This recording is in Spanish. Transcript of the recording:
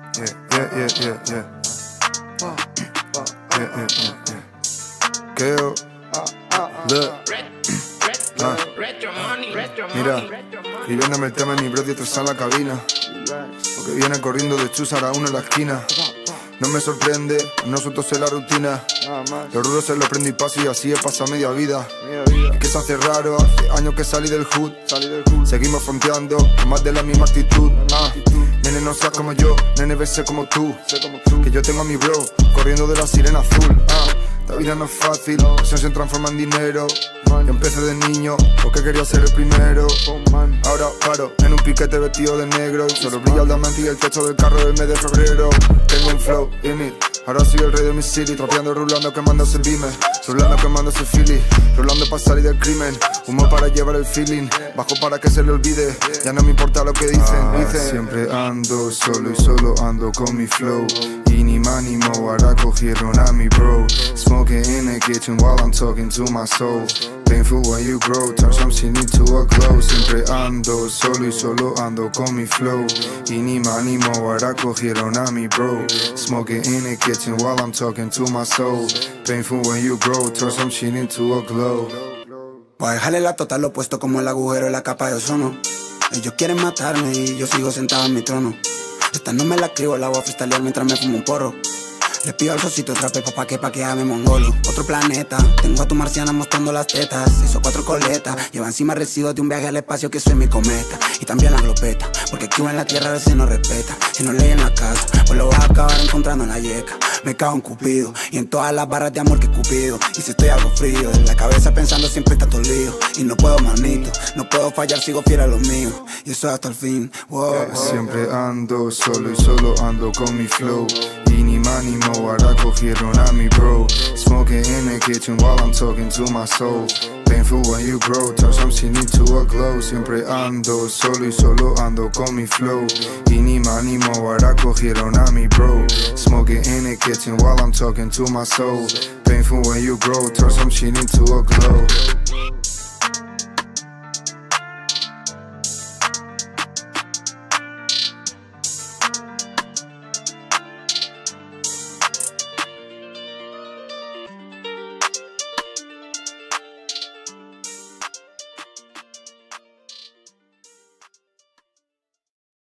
Keo, look. Mira, escribiéndome el tema en mi bro y está en la cabina. Porque viene corriendo de Chusar a uno en la esquina. No me sorprende, no suelto ser la rutina. Los rudos se lo prendo y paso y así he pasado media vida. Es que se hace raro, hace años que salí del hood. Seguimos fronteando, con más de la misma actitud. Nene, no seas como yo, nene, sé como tú. Que yo tengo a mi bro, corriendo de la sirena azul. La vida no es fácil, eso se transforma en dinero. Yo empecé de niño, porque quería ser el primero. Ahora paro en un piquete vestido de negro y solo brilla el diamante y el techo del carro del mes de febrero. Tengo un flow in it, ahora soy el rey de mi city. Trapeando, rulando, quemándose el bime. Rulando, quemándose Philly. Rulando para salir del crimen. Humo para llevar el feeling. Bajo para que se le olvide. Ya no me importa lo que dicen. Siempre ando solo y solo ando con mi flow. Y ni más ni mo, ahora cogieron a mi bro. Smoking in the kitchen while I'm talking to my soul. Painful when you grow, turn something into a glow. Siempre ando solo y solo ando con mi flow. Y ni más ni mo, ahora cogieron a mi bro. Smoking in the kitchen while I'm talking to my soul. Painful when you grow, turn something into a glow. Voy a dejarle la total lo puesto como el agujero en la capa de ozono. Ellos quieren matarme y yo sigo sentado en mi trono. Esta no me la escribo, la voy a freestylear mientras me fumo un porro. Le pido al socito trape pa' que ame mongolo. Otro planeta, tengo a tu marciana mostrando las tetas. Hizo 4 coletas, lleva encima residuos de un viaje al espacio que soy mi cometa. Y también la glopeta, porque aquí en la tierra a veces no respeta. Si no leí en la casa, pues lo vas a acabar encontrando en la yeca. Me cago en Cupido, y en todas las barras de amor que Cupido. Y si estoy algo frío, en la cabeza pensando siempre está todo lío. Y no puedo manito, no puedo fallar, sigo fiel a los míos. Y eso hasta el fin, wow. Siempre ando solo y solo ando con mi flow. Y ni más ni mo, ahora cogieron a mi bro. Smoking in the kitchen while I'm talking to my soul. Painful when you grow, turn something into a glow. Siempre ando solo y solo ando con mi flow. Y ni más ni mo, ahora cogieron a mi bro. Smoking in the kitchen while I'm talking to my soul. Painful when you grow, turn something into a glow.